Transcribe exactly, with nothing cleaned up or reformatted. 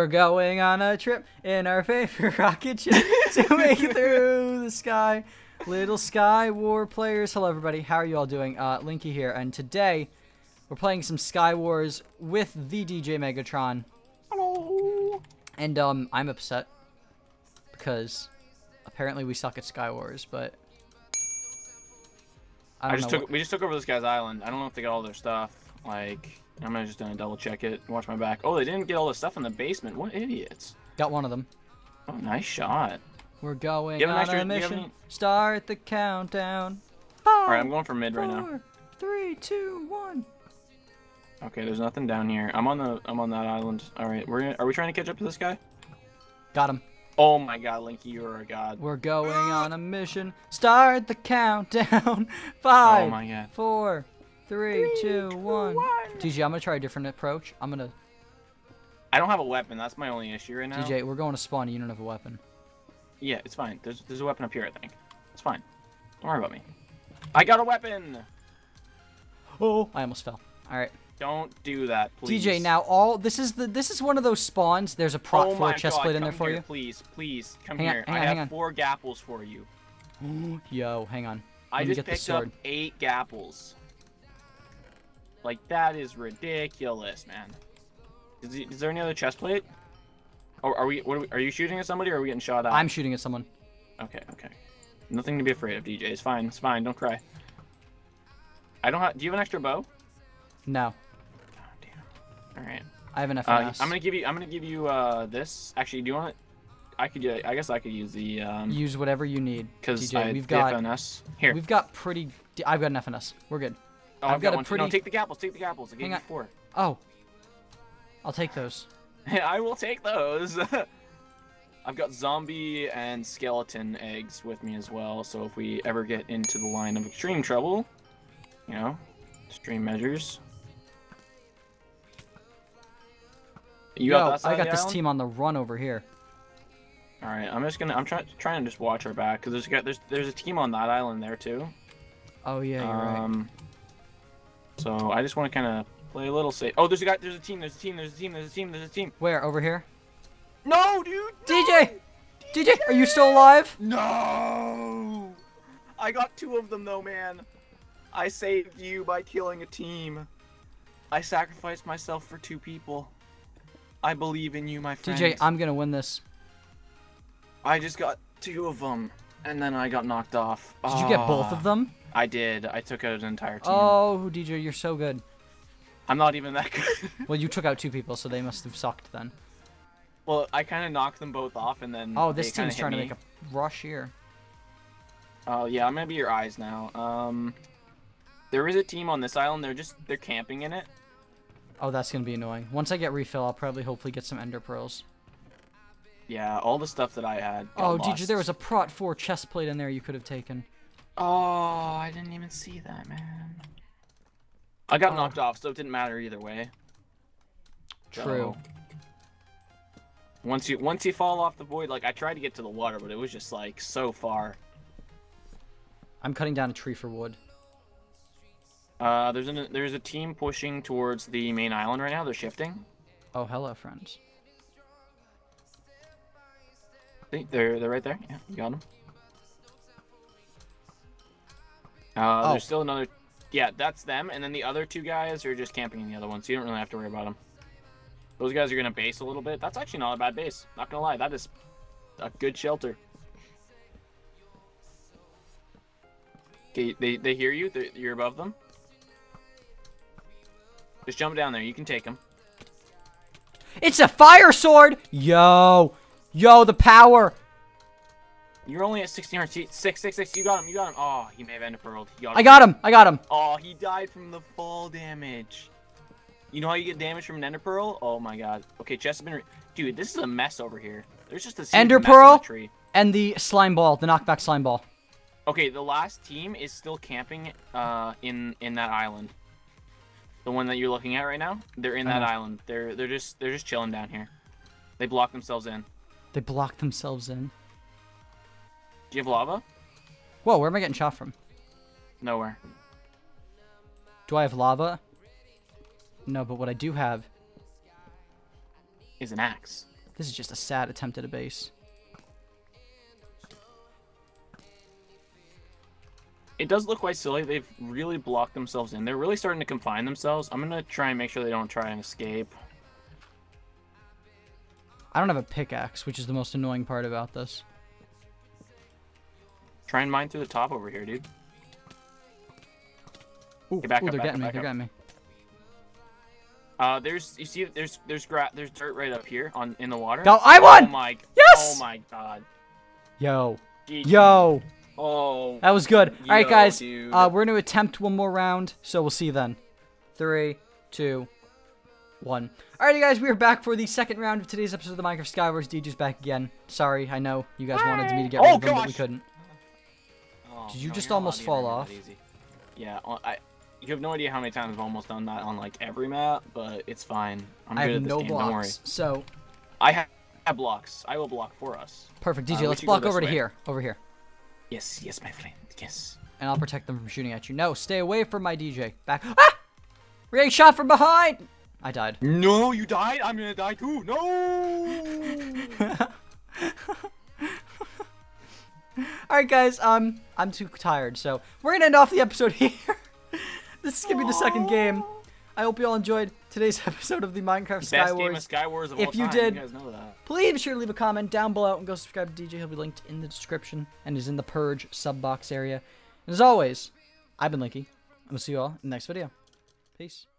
going on a trip in our favorite rocket ship to make it through the sky. Little Sky War players. Hello, everybody. How are you all doing? Uh, Linky here, and today we're playing some Sky Wars with the D J Megatron. Hello. And um, I'm upset because apparently we suck at Sky Wars, but I, don't I just know took what... we just took over this guy's island. I don't know if they got all their stuff. Like, I'm gonna just gonna double check it. Watch my back. Oh, they didn't get all the stuff in the basement. What idiots! got one of them. Oh, nice shot. We're going You have an on extra- a do you have mission. any- Start the countdown. All right, I'm going for mid right now. Four, three, two, one. Okay, there's nothing down here. I'm on the I'm on that island. All right, we're are we trying to catch up to this guy? Got him. Oh my God, Linky, you are a god. We're going on a mission. Start the countdown. Five, Oh my God. four, three, Three, two, two, one. one. D J, I'm gonna try a different approach. I'm gonna. I don't have a weapon. That's my only issue right now. D J, we're going to spawn. You don't have a weapon. Yeah, it's fine. There's there's a weapon up here, I think. It's fine. Don't worry about me. I got a weapon. Oh, I almost fell. All right. Don't do that, please. D J, now all this is the this is one of those spawns. There's a prot Oh four my chest God, plate in there come for here, you. Please, please, come Hang on, here. hang on, I hang have on. four gapples for you. Yo, hang on. I Let me just get the picked up sword. eight gapples. Like, that is ridiculous, man. Is, he- is there any other chest plate? Or are we, what are we? Are you shooting at somebody or are we getting shot at? I'm shooting at someone. Okay, okay. Nothing to be afraid of, D J. It's fine. It's fine. Don't cry. I don't have. Do you have an extra bow? No, Oh, damn. All right. I have an F Uh, N S. I'm gonna give you. I'm gonna give you uh this. Actually, do you want it? I could. uh, I guess I could use the um. Use whatever you need. Because D J, I we've the got F N S. Here. we've got pretty. d- I've got an F N S. We're good. oh, I've I've got got, a one. pretty- No, take the gapples. Take the gapples. I gave Hang you on. four. Oh, I'll take those. I will take those. I've got zombie and skeleton eggs with me as well, so if we ever get into the line of extreme trouble, you know, extreme measures. You Yo, got that side I of got the this island? team on the run over here. All right, I'm just gonna. I'm trying trying to just watch our back because there's got there's there's a team on that island there too. Oh yeah, you're right. Um. So I just want to kind of play a little safe. Oh, there's a guy. There's a team. There's a team. There's a team. There's a team. There's a team. Where? Over here? No, dude. D J! D J, are you still alive? No! I got two of them though, man. I saved you by killing a team. I sacrificed myself for two people. I believe in you, my D friend. J, I'm gonna win this. I just got two of them, and then I got knocked off. Did you get both Ah, of them? I did. I took out an entire team. Oh, D J, you're so good. I'm not even that good. Well, you took out two people, so they must have sucked then. Well, I kind of knocked them both off, and then Oh, this they kinda team's hit trying to me. make a rush here. Oh yeah, I'm gonna be your eyes now. Um, there is a team on this island. They're just they're camping in it. Oh, that's gonna be annoying. Once I get refill, I'll probably hopefully get some ender pearls. Yeah, all the stuff that I had. got Oh, D J, lost. there was a prot four chest plate in there you could have taken. Oh, I didn't even see that, man. I got Oh. knocked off, so it didn't matter either way. True. So, once you once you fall off the void, like I tried to get to the water, but it was just like so far. I'm cutting down a tree for wood. Uh, there's an there's a team pushing towards the main island right now. They're shifting. Oh, hello, friends. See, they're they're right there. Yeah, you got them. Uh, Oh. there's still another. Yeah, that's them, and then the other two guys are just camping in the other one, so you don't really have to worry about them. Those guys are gonna base a little bit. That's actually not a bad base. Not gonna lie, that is a good shelter. Okay, they they hear you. They're, you're above them. Just jump down there. You can take them. It's a fire sword! Yo! Yo, the power! You're only at sixteen hundred. Six, six, six. You got him. You got him. Oh, he may have ender pearled. He got I got him! I got him! Oh, he died from the fall damage. You know how you get damage from an ender pearl? Oh my god. Okay, chest has been. Re Dude, this is a mess over here. There's just a sea of Ender mess on pearl? the tree. And the slime ball, the knockback slime ball. Okay, the last team is still camping uh, in in that island. The one that you're looking at right now. They're in that Uh-huh. island. They're they're just they're just chilling down here. They block themselves in. They blocked themselves in. Do you have lava? Whoa, where am I getting shot from? Nowhere. Do I have lava? No, but what I do have Is an axe. This is just a sad attempt at a base. It does look quite silly. They've really blocked themselves in. They're really starting to confine themselves. I'm gonna try and make sure they don't try and escape. I don't have a pickaxe, which is the most annoying part about this. Try and mine through the top over here, dude. Ooh, Get back ooh up, they're back getting up, me. back They're up. getting me. Uh, there's you see there's there's gra there's dirt right up here on in the water. No, I won! Oh my. Yes! Oh my god. Yo. G G. Yo. Oh. That was good. All right, Yo, guys. dude. Uh, we're going to attempt one more round, so we'll see you then. Three, two, one. Alrighty, guys. We are back for the second round of today's episode of the Minecraft Skywars. D J's back again. Sorry, I know you guys wanted me to get rid Oh, of him, but we gosh. couldn't. Oh, Did you no, just you're not almost allowed to fall get rid of off? that easy. Yeah, uh, I. You have no idea how many times I've almost done that on like every map, but it's fine. I'm I good have at this no game. Don't worry. blocks, so I have, have blocks. I will block for us. perfect. D J, Uh, we let's should go block this over to way. here. Over here. Yes, yes, my friend. Yes. And I'll protect them from shooting at you. No, stay away from my D J. Back. Ah! We're getting shot from behind! I died. No, you died. I'm gonna die too. No. Alright, guys. Um, I'm too tired, so we're gonna end off the episode here. This is gonna be the second game. I hope you all enjoyed today's episode of the Minecraft Best game of Skywars. Skywars of If all you time. did- you guys know that. Please be sure to leave a comment down below and go subscribe to D J. He'll be linked in the description and is in the Purge sub box area. And as always, I've been Linky. and we'll see you all in the next video. Peace.